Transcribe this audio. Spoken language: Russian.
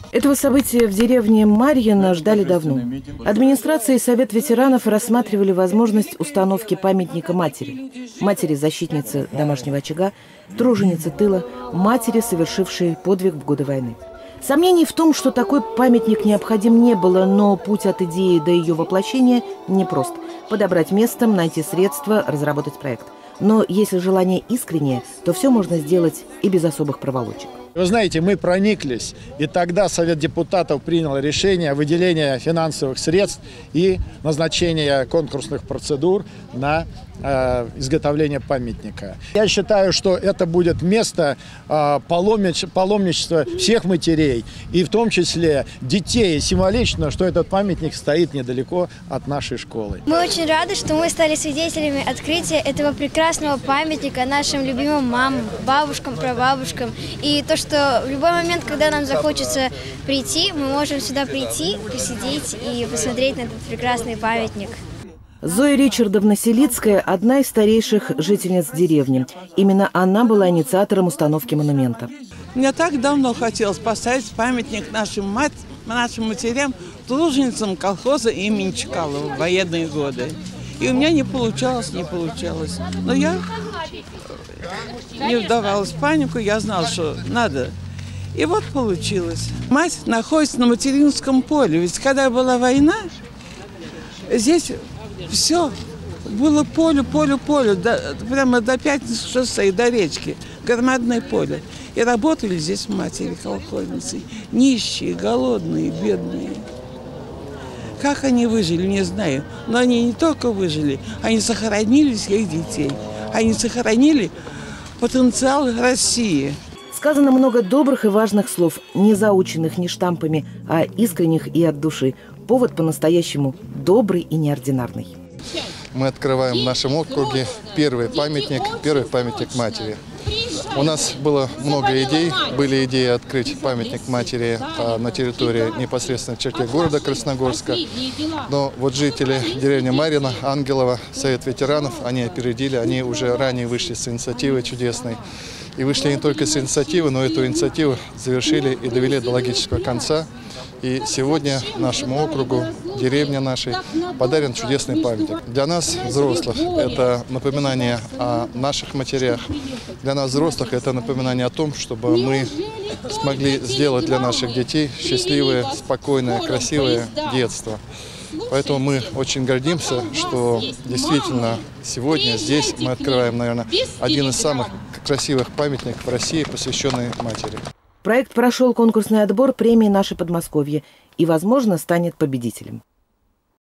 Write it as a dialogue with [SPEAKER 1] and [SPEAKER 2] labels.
[SPEAKER 1] Этого события в деревне Марьино ждали давно. Администрация и Совет ветеранов рассматривали возможность установки памятника матери. Матери-защитницы домашнего очага, труженицы тыла, матери, совершившей подвиг в годы войны. Сомнений в том, что такой памятник необходим, не было, но путь от идеи до ее воплощения непрост. Подобрать место, найти средства, разработать проект. Но если желание искреннее, то все можно сделать и без особых проволочек.
[SPEAKER 2] Вы знаете, мы прониклись, и тогда Совет депутатов принял решение о выделении финансовых средств и назначения конкурсных процедур на изготовление памятника. Я считаю, что это будет место паломничества всех матерей, и в том числе детей. Символично, что этот памятник стоит недалеко от нашей школы.
[SPEAKER 3] Мы очень рады, что мы стали свидетелями открытия этого прекрасного памятника нашим любимым мамам, бабушкам, прабабушкам. И то, что в любой момент, когда нам захочется прийти, мы можем сюда прийти, посидеть и посмотреть на этот прекрасный памятник.
[SPEAKER 1] Зоя Ричардовна Селицкая – одна из старейших жительниц деревни. Именно она была инициатором установки монумента.
[SPEAKER 4] Мне так давно хотелось поставить памятник нашим матерям, труженицам колхоза имени Чкалова в военные годы. И у меня не получалось. Но я не вдавалась в панику, я знала, что надо. И вот получилось. Мать находится на материнском поле. Ведь когда была война, здесь все было поле, прямо до Пятницы шоссе и до речки, громадное поле. И работали здесь матери колхозницы, нищие, голодные, бедные. Как они выжили, не знаю. Но они не только выжили, они сохранили своих детей. Они сохранили потенциал России.
[SPEAKER 1] Сказано много добрых и важных слов, не заученных ни штампами, а искренних и от души. Повод по-настоящему добрый и неординарный.
[SPEAKER 5] Мы открываем в нашем округе первый памятник матери. У нас было много идей. Были идеи открыть памятник матери на территории непосредственно в черте города Красногорска. Но вот жители деревни Марьино, Ангелова, Совет ветеранов, они опередили, они уже ранее вышли с инициативой чудесной. И вышли не только с инициативы, но эту инициативу завершили и довели до логического конца. И сегодня нашему округу, деревне нашей, подарен чудесный памятник. Для нас, взрослых, это напоминание о наших матерях. Для нас, взрослых, это напоминание о том, чтобы мы смогли сделать для наших детей счастливое, спокойное, красивое детство. Поэтому мы очень гордимся, что действительно сегодня здесь мы открываем, наверное, один из самых красивых памятников в России, посвященный матери.
[SPEAKER 1] Проект прошел конкурсный отбор премии «Наше Подмосковье» и, возможно, станет победителем.